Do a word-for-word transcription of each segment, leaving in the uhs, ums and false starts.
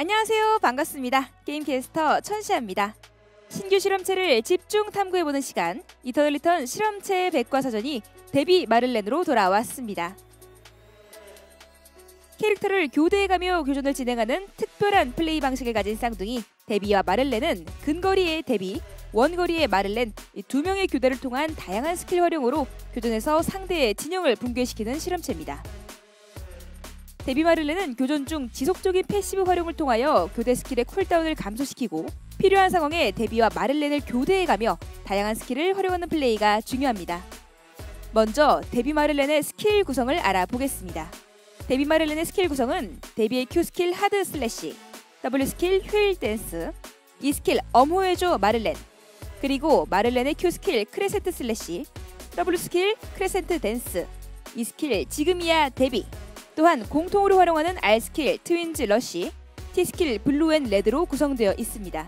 안녕하세요. 반갑습니다. 게임 캐스터 천시아입니다. 신규 실험체를 집중 탐구해보는 시간, 이터널 리턴 실험체 백과사전이 데비 마를렌으로 돌아왔습니다. 캐릭터를 교대해가며 교전을 진행하는 특별한 플레이 방식을 가진 쌍둥이 데비와 마를렌은 근거리의 데비, 원거리의 마를렌, 이 두 명의 교대를 통한 다양한 스킬 활용으로 교전에서 상대의 진영을 붕괴시키는 실험체입니다. 데비 마를렌은 교전 중 지속적인 패시브 활용을 통하여 교대 스킬의 쿨다운을 감소시키고 필요한 상황에 데비와 마를렌을 교대해가며 다양한 스킬을 활용하는 플레이가 중요합니다. 먼저 데비 마를렌의 스킬 구성을 알아보겠습니다. 데비 마를렌의 스킬 구성은 데비의 Q 스킬 하드 슬래시, W 스킬 휴일 댄스, E 스킬 엄호해줘 마를렌, 그리고 마를렌의 Q 스킬 크레센트 슬래시, W 스킬 크레센트 댄스, E 스킬 지금이야 데비, 또한 공통으로 활용하는 R 스킬 트윈즈 러시, T 스킬 블루 앤 레드로 구성되어 있습니다.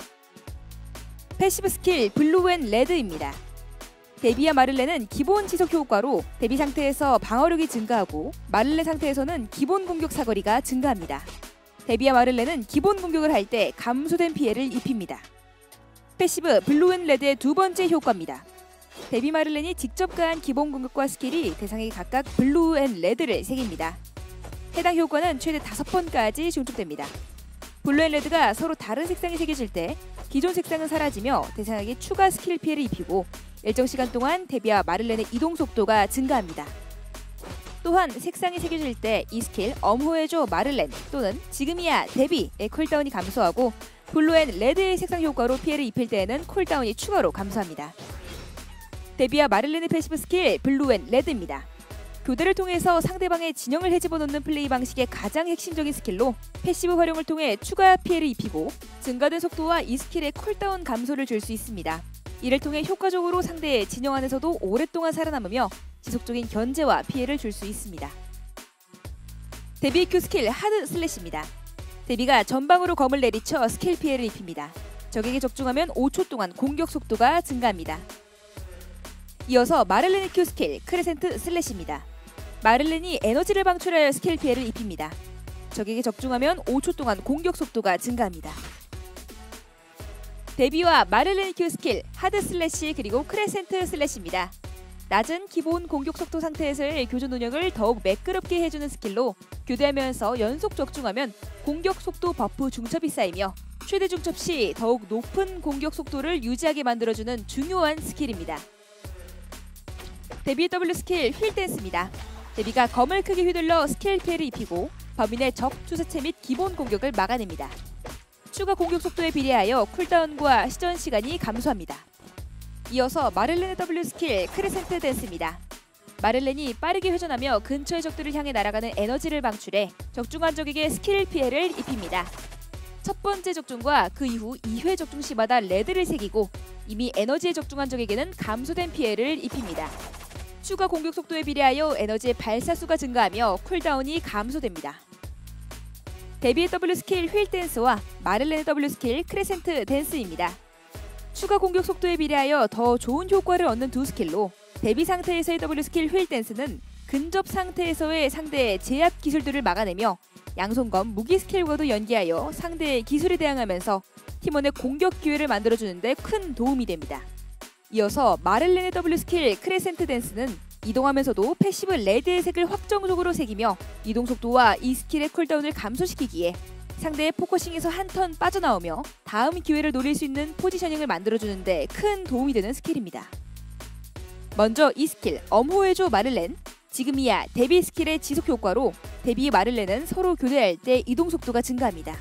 패시브 스킬 블루 앤 레드입니다. 데비와 마를렌은 기본 지속 효과로 데비 상태에서 방어력이 증가하고 마를렌 상태에서는 기본 공격 사거리가 증가합니다. 데비와 마를렌은 기본 공격을 할 때 감소된 피해를 입힙니다. 패시브 블루 앤 레드의 두 번째 효과입니다. 데비 마를렌이 직접 가한 기본 공격과 스킬이 대상에게 각각 블루 앤 레드를 새깁니다. 해당 효과는 최대 다섯 번까지 중첩됩니다. 블루 앤 레드가 서로 다른 색상이 새겨질 때 기존 색상은 사라지며 대상에게 추가 스킬 피해를 입히고 일정 시간 동안 데비와 마를렌의 이동 속도가 증가합니다. 또한 색상이 새겨질 때 이 스킬 엄호해줘 마를렌 또는 지금이야 데비의 쿨다운이 감소하고 블루 앤 레드의 색상 효과로 피해를 입힐 때에는 쿨다운이 추가로 감소합니다. 데비와 마를렌의 패시브 스킬 블루 앤 레드입니다. 교대를 통해서 상대방의 진영을 헤집어놓는 플레이 방식의 가장 핵심적인 스킬로 패시브 활용을 통해 추가 피해를 입히고 증가된 속도와 이 스킬의 쿨다운 감소를 줄 수 있습니다. 이를 통해 효과적으로 상대의 진영 안에서도 오랫동안 살아남으며 지속적인 견제와 피해를 줄 수 있습니다. 데비의 Q 스킬 하드 슬래시입니다. 데비가 전방으로 검을 내리쳐 스킬 피해를 입힙니다. 적에게 적중하면 오 초 동안 공격 속도가 증가합니다. 이어서 마를렌의 Q 스킬 크레센트 슬래시입니다. 마를렌이 에너지를 방출하여 스킬 피해를 입힙니다. 적에게 적중하면 오 초 동안 공격 속도가 증가합니다. 데비와 마를렌의 Q 스킬 하드 슬래시 그리고 크레센트 슬래시입니다. 낮은 기본 공격 속도 상태에서의 교전 운영을 더욱 매끄럽게 해주는 스킬로 교대하면서 연속 적중하면 공격 속도 버프 중첩이 쌓이며 최대 중첩 시 더욱 높은 공격 속도를 유지하게 만들어주는 중요한 스킬입니다. 데비의 W 스킬 휠 댄스입니다. 데비가 검을 크게 휘둘러 스킬 피해를 입히고 범인의 적 투사체 및 기본 공격을 막아냅니다. 추가 공격 속도에 비례하여 쿨다운과 시전 시간이 감소합니다. 이어서 마를렌의 W 스킬 크레센트 댄스입니다. 마를렌이 빠르게 회전하며 근처의 적들을 향해 날아가는 에너지를 방출해 적중한 적에게 스킬 피해를 입힙니다. 첫 번째 적중과 그 이후 이 회 적중 시마다 레드를 새기고 이미 에너지에 적중한 적에게는 감소된 피해를 입힙니다. 추가 공격 속도에 비례하여 에너지의 발사수가 증가하며 쿨다운이 감소됩니다. 데비의 W 스킬 휠 댄스와 마를렌의 W 스킬 크레센트 댄스입니다. 추가 공격 속도에 비례하여 더 좋은 효과를 얻는 두 스킬로 데비 상태에서의 W 스킬 휠 댄스는 근접 상태에서의 상대의 제압 기술들을 막아내며 양손검 무기 스킬과도 연계하여 상대의 기술에 대항하면서 팀원의 공격 기회를 만들어주는데 큰 도움이 됩니다. 이어서 마를렌의 W 스킬 크레센트 댄스는 이동하면서도 패시브 레드의 색을 확정적으로 새기며 이동 속도와 이 스킬의 쿨다운을 감소시키기에 상대의 포커싱에서 한 턴 빠져나오며 다음 기회를 노릴 수 있는 포지셔닝을 만들어주는데 큰 도움이 되는 스킬입니다. 먼저 이 스킬 엄호해줘 마를렌, 지금이야 데비 스킬의 지속 효과로 데비 마를렌은 서로 교대할 때 이동 속도가 증가합니다.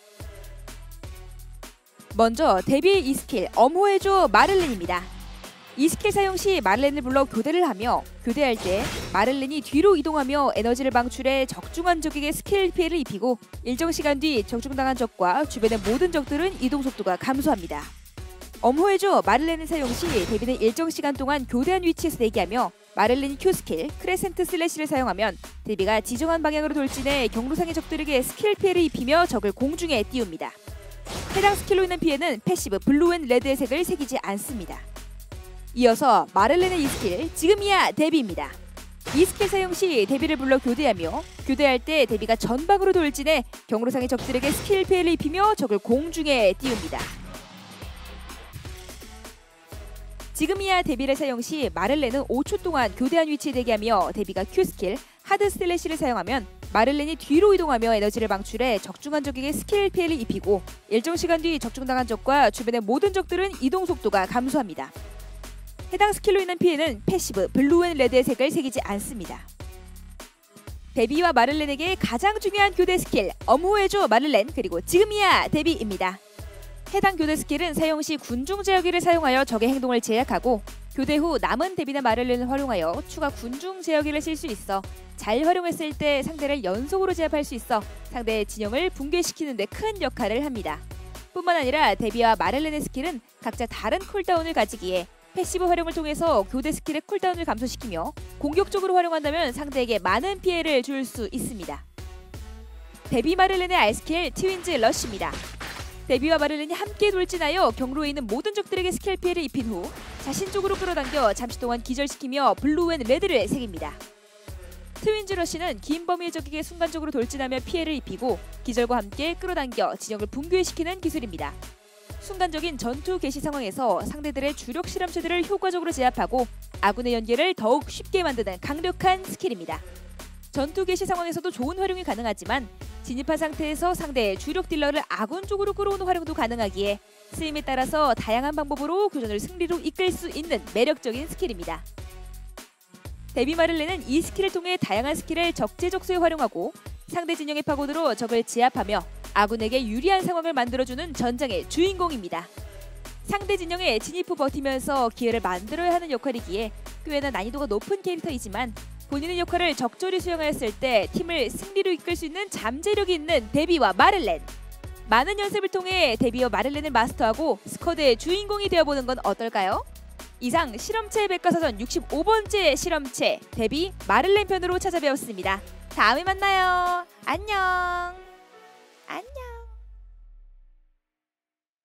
먼저 데비의 이 스킬 엄호해줘 마를렌입니다. 이 스킬 사용 시 마를렌을 불러 교대를 하며 교대할 때 마를렌이 뒤로 이동하며 에너지를 방출해 적중한 적에게 스킬 피해를 입히고 일정 시간 뒤 적중당한 적과 주변의 모든 적들은 이동 속도가 감소합니다. 엄호해줘 마를렌을 사용 시 데비는 일정 시간 동안 교대한 위치에서 대기하며 마를렌이 Q 스킬 크레센트 슬래시를 사용하면 데비가 지정한 방향으로 돌진해 경로상의 적들에게 스킬 피해를 입히며 적을 공중에 띄웁니다. 해당 스킬로 인한 피해는 패시브 블루 앤 레드의 색을 새기지 않습니다. 이어서 마를렌의 이 스킬 지금이야 데비입니다. 이 스킬 사용 시 데뷔를 불러 교대하며 교대할 때 데뷔가 전방으로 돌진해 경로상의 적들에게 스킬 피해를 입히며 적을 공중에 띄웁니다. 지금이야 데뷔를 사용 시 마를렌은 오 초 동안 교대한 위치에 대기하며 데뷔가 Q 스킬 하드 슬래시를 사용하면 마를렌이 뒤로 이동하며 에너지를 방출해 적중한 적에게 스킬 피해를 입히고 일정 시간 뒤 적중당한 적과 주변의 모든 적들은 이동 속도가 감소합니다. 해당 스킬로 인한 피해는 패시브 블루 앤 레드의 색을 새기지 않습니다. 데뷔와 마를렌에게 가장 중요한 교대 스킬 엄호해줘 마를렌 그리고 지금이야 데뷔입니다. 해당 교대 스킬은 사용 시 군중 제어기를 사용하여 적의 행동을 제약하고 교대 후 남은 데뷔나 마를렌을 활용하여 추가 군중 제어기를 쓸 수 있어 잘 활용했을 때 상대를 연속으로 제압할 수 있어 상대의 진영을 붕괴시키는 데 큰 역할을 합니다. 뿐만 아니라 데뷔와 마를렌의 스킬은 각자 다른 쿨다운을 가지기에 패시브 활용을 통해서 교대 스킬의 쿨다운을 감소시키며 공격적으로 활용한다면 상대에게 많은 피해를 줄 수 있습니다. 데뷔 마를렌의 R스킬 트윈즈 러쉬입니다. 데뷔와 마를렌이 함께 돌진하여 경로에 있는 모든 적들에게 스킬 피해를 입힌 후 자신 쪽으로 끌어당겨 잠시 동안 기절시키며 블루 앤 레드를 새깁니다. 트윈즈 러쉬는 긴 범위의 적에게 순간적으로 돌진하며 피해를 입히고 기절과 함께 끌어당겨 진영을 붕괴시키는 기술입니다. 순간적인 전투 개시 상황에서 상대들의 주력 실험체들을 효과적으로 제압하고 아군의 연계를 더욱 쉽게 만드는 강력한 스킬입니다. 전투 개시 상황에서도 좋은 활용이 가능하지만 진입한 상태에서 상대의 주력 딜러를 아군 쪽으로 끌어오는 활용도 가능하기에 쓰임에 따라서 다양한 방법으로 교전을 승리로 이끌 수 있는 매력적인 스킬입니다. 데뷔 마를렌은 이 스킬을 통해 다양한 스킬을 적재적소에 활용하고 상대 진영의 파고드로 적을 제압하며 아군에게 유리한 상황을 만들어주는 전장의 주인공입니다. 상대 진영에 진입 후 버티면서 기회를 만들어야 하는 역할이기에 꽤나 난이도가 높은 캐릭터이지만 본인의 역할을 적절히 수행하였을 때 팀을 승리로 이끌 수 있는 잠재력이 있는 데뷔와 마를렌. 많은 연습을 통해 데뷔와 마를렌을 마스터하고 스쿼드의 주인공이 되어보는 건 어떨까요? 이상 실험체 백과사전 육십오 번째 실험체 데뷔 마를렌 편으로 찾아뵈었습니다. 다음에 만나요. 안녕. 안녕.